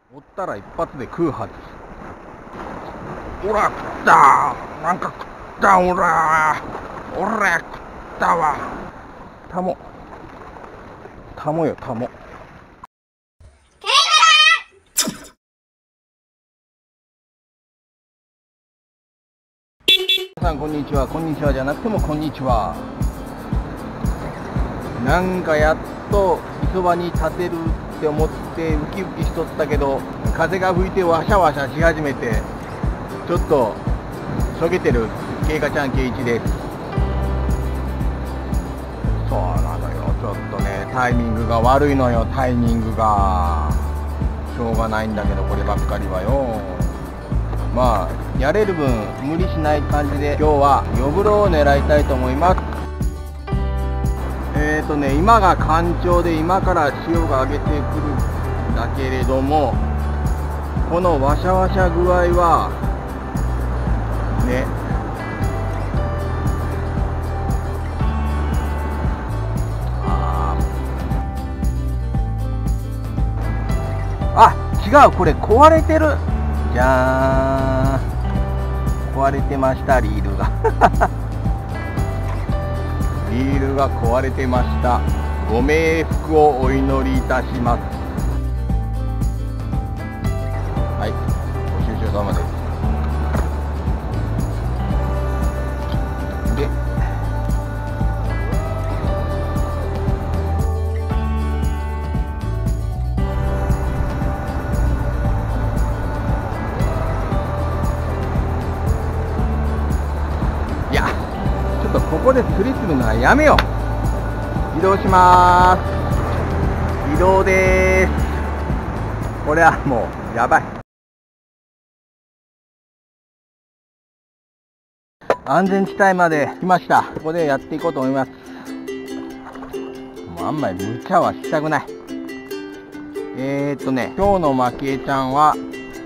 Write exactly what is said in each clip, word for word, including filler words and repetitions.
おったら一発で食うはず。おら食ったー、なんか食ったおらー、おら食ったわ。タモタモよタモ。皆さんこんにちは。こんにちはじゃなくてもこんにちは。なんかやっと磯場に立てるって思ってウキウキしとったけど、風が吹いてワシャワシャし始めてちょっとしょげてるケイカちゃんケイイチです。そうなのよ、ちょっとねタイミングが悪いのよ。タイミングがしょうがないんだけど、こればっかりはよ。まあやれる分無理しない感じで今日はヨブロを狙いたいと思います。えーとね今が干潮で今から潮が上げてくるんだけれども、このワシャワシャ具合はね、あ違う、これ壊れてるじゃーん。壊れてました、リールがリールが壊れてました。ご冥福をお祈りいたします。はい、ご愁傷様です。でいやちょっとここで釣りするのはやめよう。移動しまーす。移動でーす。これはもうやばい。安全地帯まで来ました。ここでやっていこうと思います。もうあんまり無茶はしたくない。えーっとね今日のまきえちゃんは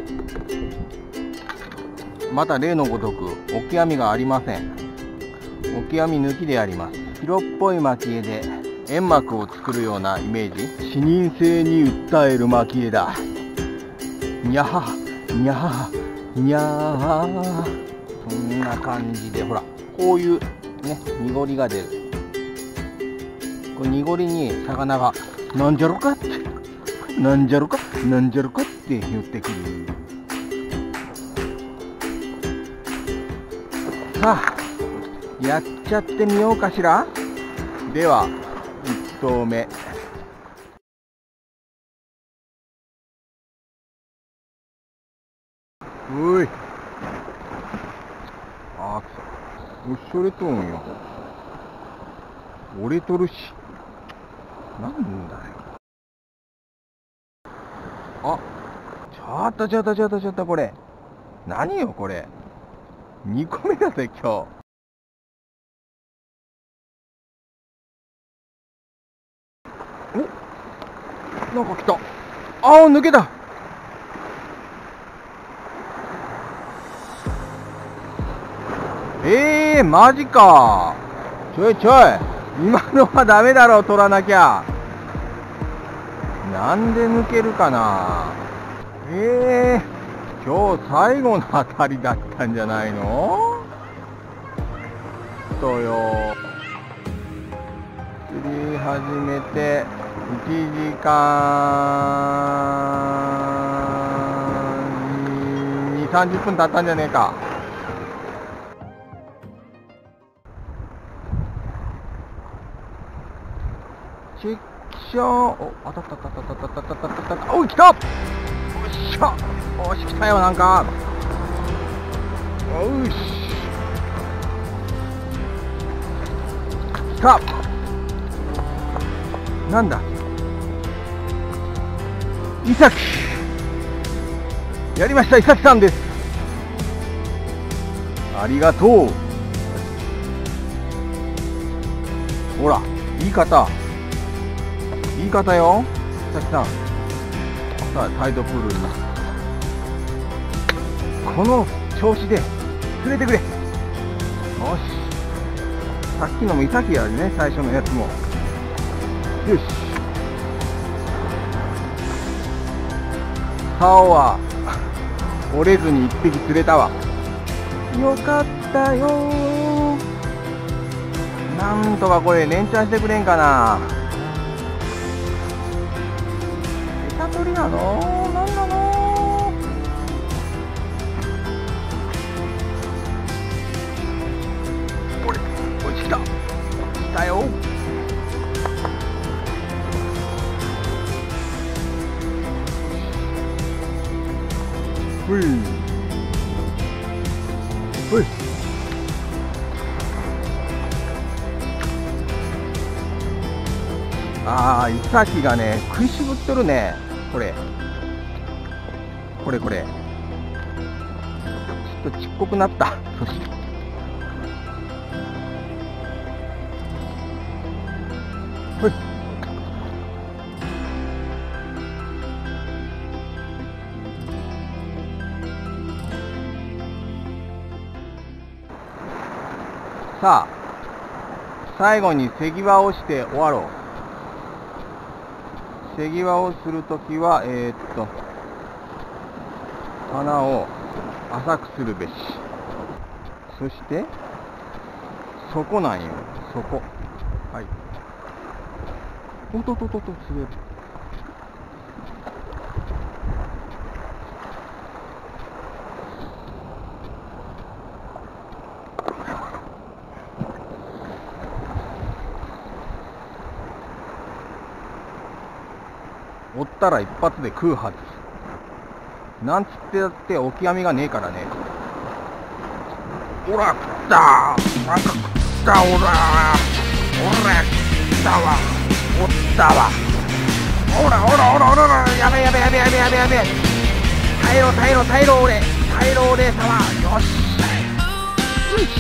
また例のごとくオキアミがありません。オキアミ抜きであります。白っぽい蒔絵で煙幕を作るようなイメージ。視認性に訴える蒔絵だ。にゃはにゃはにゃー。そんな感じでほらこういうね濁りが出る。これ濁りに魚がなんじゃろかってなんじゃろかなんじゃろかって言ってくる。さあやっちゃってみようかしら。ではいち投目。おいあーくそ、おっしょれとんよ。折れとるしなんだよ。あちょっとちょっとちょっとちょっとこれ何よこれにこめだぜ今日。おなんか来た。ああ抜けた。えーマジか。ちょいちょい今のはダメだろう、取らなきゃ。なんで抜けるかな。えー今日最後の当たりだったんじゃないの。そうよ釣り始めていちじかんにじゅう、さんじゅっぷん経ったんじゃねえか。チェックショー。お当たった当たった当たった当たった当たった当たった。おい来た。おっしゃおし来たよ。なんかおいし来た。なんだイサキやりました。イサキさんです。ありがとう。ほら言い方言い方よイサキさん。さあタイドプールにこの調子で釣れてくれ。よしさっきのもイサキやね、最初のやつも。よし竿は折れずにいっぴき釣れたわ。よかったよー。なんとかこれ連チャンしてくれんかな。餌取りなの？なんなの？これ落ちてきた。来たよ。ほいほい。ああ、イサキがね食いしぶっとるね。これこれこれちょっとちっこくなった。そしてほい。さあ最後に背際をして終わろう。背際をするときはえー、っと鼻を浅くするべし。そして底なんよ、底。はい。おっとっとっとっと滑る。おったら一発で食うはず。なんつってだってオキアミがねえからね。ほら食ったー。なんか食ったほらー。ほら食ったわ。おったわ。ほらほらほらほらほら。やべやべやべやべやべやべ。耐えろ耐えろ耐えろ俺。耐えろ俺様。よし。よし。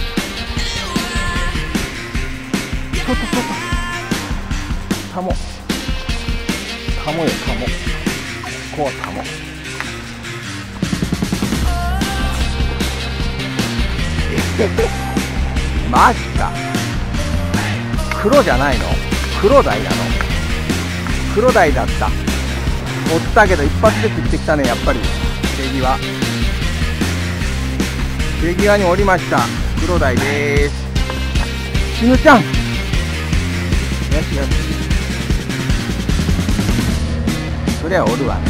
ちょっとちょっと。タモ。タモよタモ。ここはタモ。マジか。黒じゃないの？黒鯛なの？黒鯛だった。おったけど一発で釣ってきたね。やっぱり背際背際におりました。黒鯛でーす。しぬちゃん、よしよし。そりゃおるわね。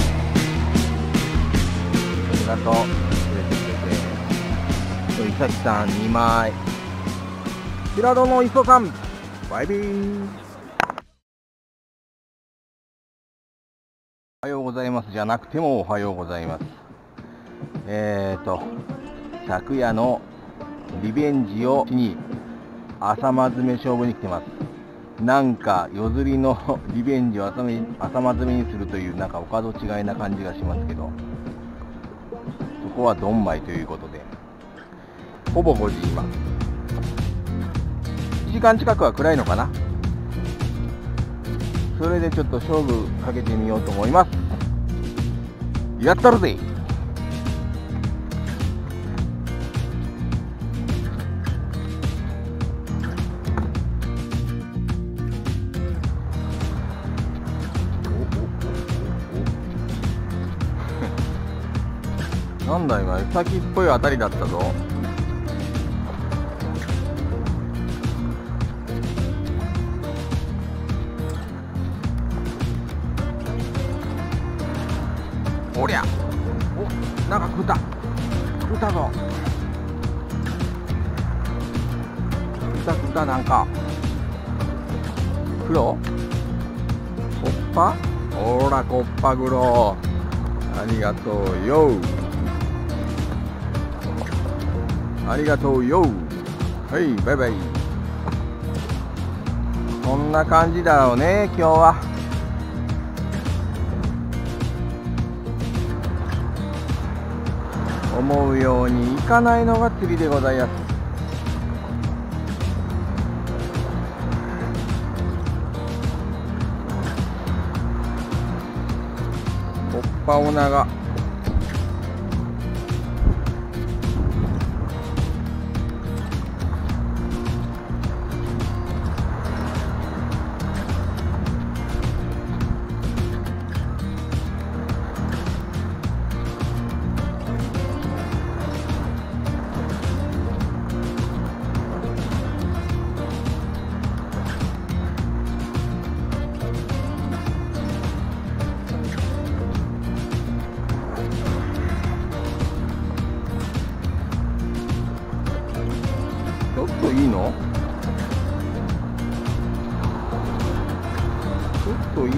ありがとう。いさきさんにまい。平戸の磯さん、バイビー。おはようございますじゃなくてもおはようございます。えーと昨夜のリベンジをしに朝間詰め勝負に来てます。なんか夜釣りのリベンジを朝間詰めにするというなんかお門違いな感じがしますけど、そこはドンマイということでほぼごじ今。いちじかん近くは暗いのかな。それでちょっと勝負かけてみようと思います。やったるぜ。なんだ今、餌木っぽいあたりだったぞ。おりゃ、お、なんか食った食ったぞ。食った食った。なんか黒コッパ。ほらコッパグロ、ありがとうよ。ありがとうよ。はい、バイバイ。こんな感じだろうね、今日は。思うようにいかないのが釣りでございます。コッパオナが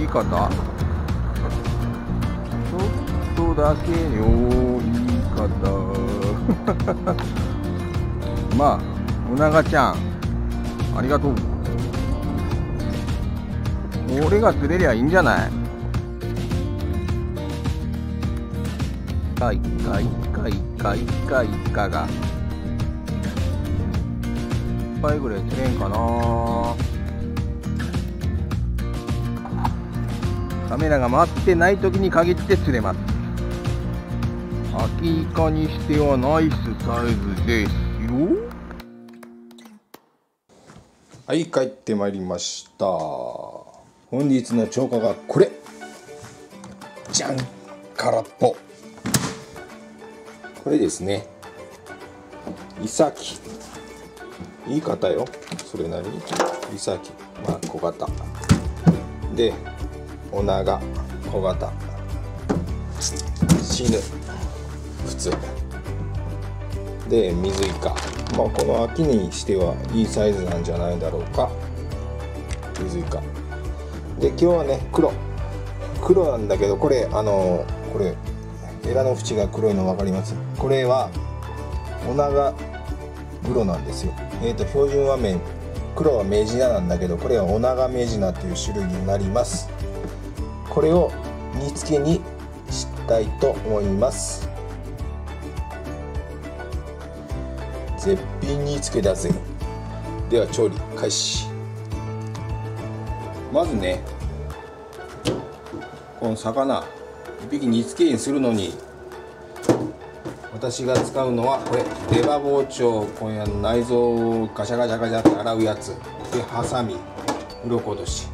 方、ちょっとだけよ言い方まあおながちゃんありがとう。俺が釣れりゃいいんじゃない。かいかいかいかいかいかがいっぱいぐらい釣れんかな。カメラが回ってない時に限って釣れます。秋イカにしてはナイスサイズですよ。 はい、帰ってまいりました。本日の釣果がこれ。じゃん、空っぽ。これですね。イサキ。いい方よ。それなりに。イサキ。まあ小型。で、オナガ小型。死ぬ。普通。で、水イカ。まあこの秋にしてはいいサイズなんじゃないだろうか。水イカ。で、今日はね、黒。黒なんだけど、これ、あの、これ、エラの縁が黒いの分かります？これは、オナガ黒なんですよ。えっと、標準和名、黒はメジナなんだけど、これはオナガメジナという種類になります。これを煮付けにしたいと思います。絶品煮付けだぜ。では調理開始。まずね、この魚いっぴき煮付けにするのに私が使うのはこれレバ包丁。これ内臓をガシャガシャガシャって洗うやつで、ハサミ、鱗落とし、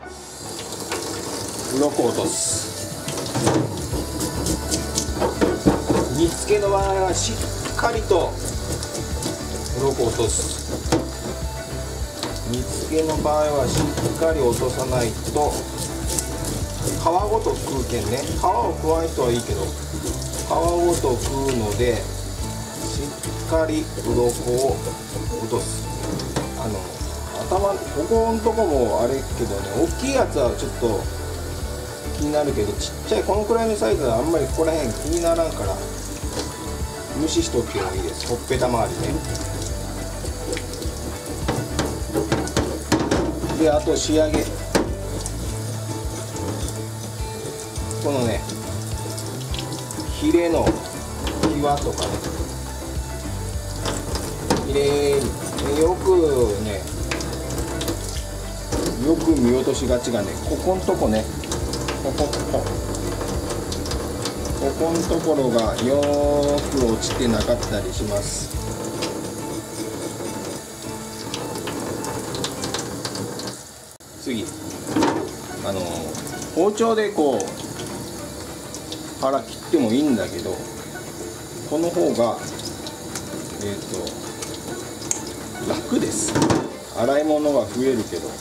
鱗落とす。煮付けの場合はしっかりと鱗落とす。煮付けの場合はしっかり落とさないと皮ごと食うけんね。皮を加えるとはいいけど皮ごと食うのでしっかり鱗を落とす。あの頭ここのとこもあれけどね、大きいやつはちょっと気になるけど、ちっちゃいこのくらいのサイズはあんまりここら辺気にならんから無視しとってもいいです。ほっぺた周りね。で、あと仕上げ、このねヒレの際とかね、きれいによくね、よく見落としがちがね、ここんとこね、ここここここんところがよーく落ちてなかったりします。次、あの包丁でこう腹切ってもいいんだけど、この方がえっと楽です。洗い物が増えるけど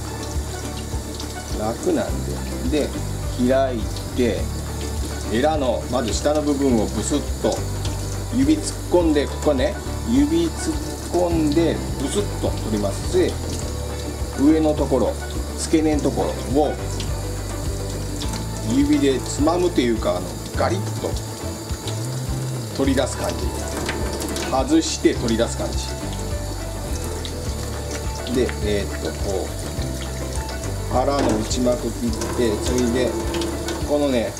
楽なんで。で、開いてエラのまず下の部分をブスッと指突っ込んで、ここね指突っ込んでブスッと取ります。で、上のところ付け根のところを指でつまむというか、あのガリッと取り出す感じ、外して取り出す感じで、えー、っとこう腹の内膜切って、ついでこのね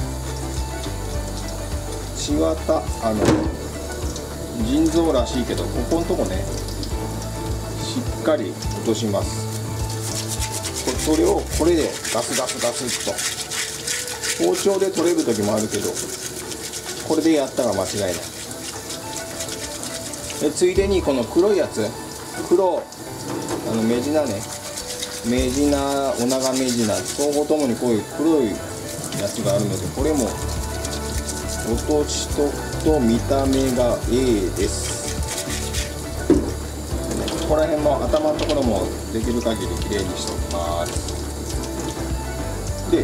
血綿、あの腎臓らしいけど、ここのとこねしっかり落とします。それをこれでガスガスガスっと、包丁で取れる時もあるけどこれでやったら間違いない。で、ついでにこの黒いやつ、黒あのメジナね、メジナ、オナガメジナ、相互ともにこういう黒いやつがあるので、これも落としとくと見た目がええです。ここら辺も頭のところもできる限りきれいにしておきます。で、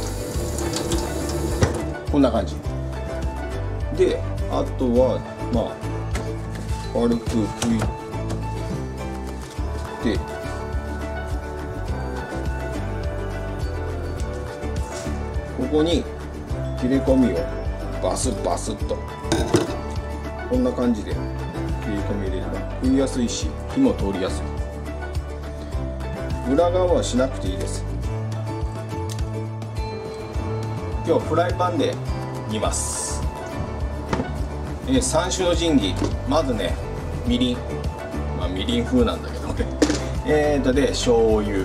こんな感じで、あとはまあ軽く拭いて、 こに切れ込みをバスバスっとこんな感じで切り込み入れれば食いやすいし火も通りやすい。裏側はしなくていいです。今日フライパンで煮ます。えー、さん種の神器、まずねみりん、まあ、みりん風なんだけどねえーとで醤油、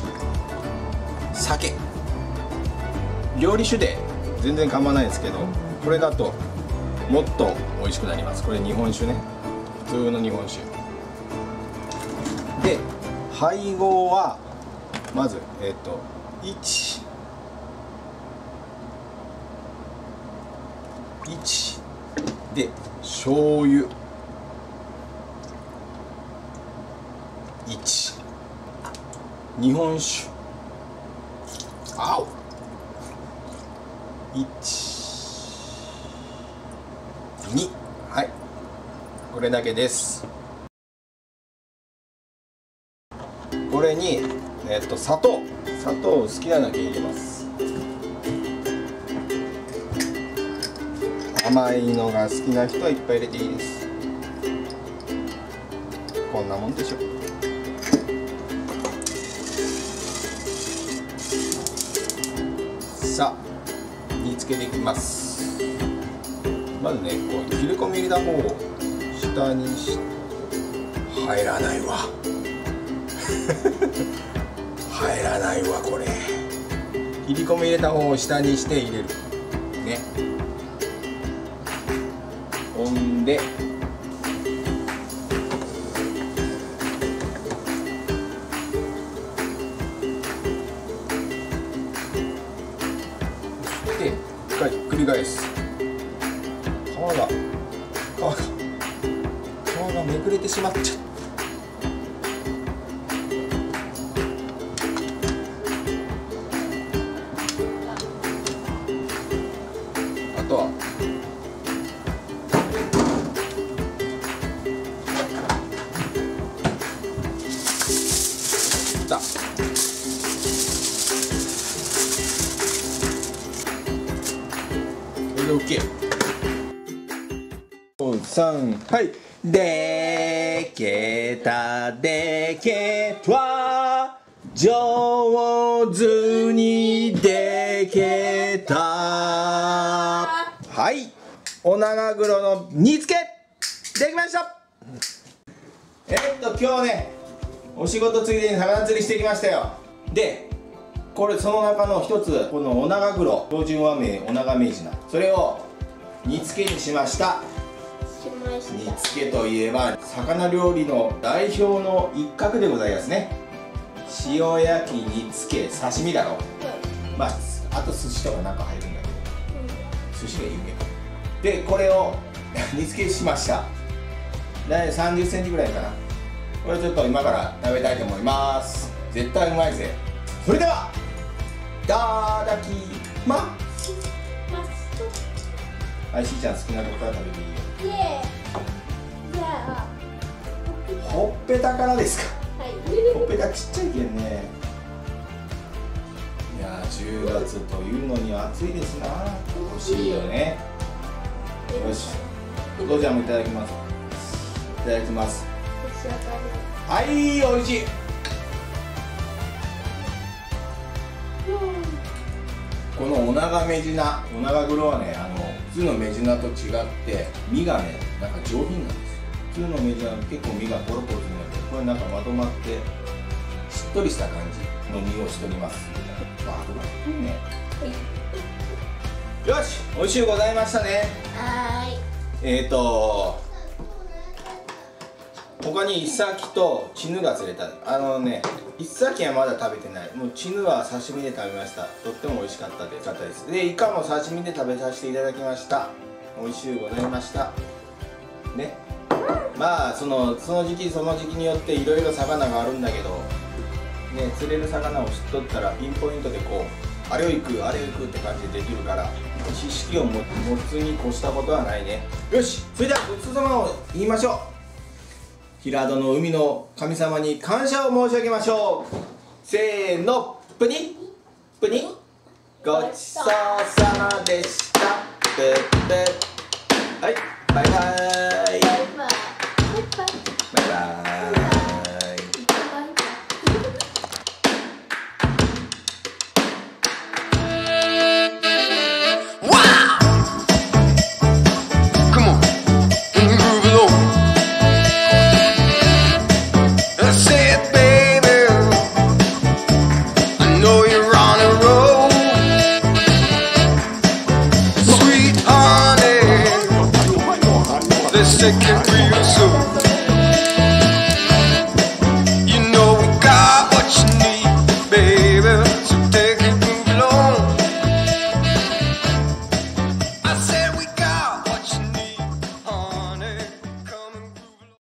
酒、料理酒で全然構わないですけど、これだともっと美味しくなります。これ日本酒ね、普通の日本酒で、配合はまずえっ、ー、といち いちで醤油いち、日本酒青いち、に、はい、これだけです。これにえっと砂糖砂糖を好きなだけ入れます。甘いのが好きな人はいっぱい入れていいです。こんなもんでしょ。さあ煮つけていきます。まずねこう切り込み入れた方を下にし、入らないわ入らないわこれ。切り込み入れた方を下にして入れるね。ほんでで一回ひっくり返す。皮が皮が皮がめくれてしまっちゃった。あとはだこれで OK。さん、はい。でけたでけた上手にでけた。はい、お長黒の煮つけできました。えー、っと今日ねお仕事ついでに魚釣りしてきましたよ。でこれその中の一つ、このお長黒標準和名お長名人な、それを煮つけにしました。煮つけといえば魚料理の代表の一角でございますね。塩焼き、煮つけ、刺身だろ、うん、まああと寿司とか中入るんだけど、うん、寿司が有名か。でこれを煮つけしました。大体さんじゅっセンチぐらいかな。これちょっと今から食べたいと思います。絶対うまいぜ。それではいただきます。はい、しーちゃん好きなとこから食べていいよ。じゃあほっぺたからですか。はい、ほっぺたちっちゃいけんね。いやーじゅうがつというのに暑いですな。欲しいよね。よし、お父ちゃんもいただきます。いただきます。はい、おいしい。このお長メジナ、お長黒はね、あの普通のメジナと違って身がね、なんか上品なんですよ。普通のメジナは結構身がポロポロするので、これなんかまとまってしっとりした感じの身をしております。まとまってるね。よし、美味しゅうございましたね。はい。えっと他にイサキとチヌが釣れた。あのね、イサキはまだ食べてない。もうチヌは刺身で食べました。とっても美味しかったです。で、イカも刺身で食べさせていただきました。美味しゅうございました。ね。まあそのその時期その時期によっていろいろ魚があるんだけど、ね、釣れる魚を知っとったらピンポイントでこうあれを行くあれを行くって感じでできるから、知識を持つに越したことはないね。よし、それではごちそうさまを言いましょう。平戸の海の神様に感謝を申し上げましょう。せーの、プニップニッごちそうさまでした。ブッブッ。はい、バイバイ。 バイバイ。 バイバイ。 Come on, can you move it on? I said, baby, I know you're on a roll. Sweet honey, let's take it real soon.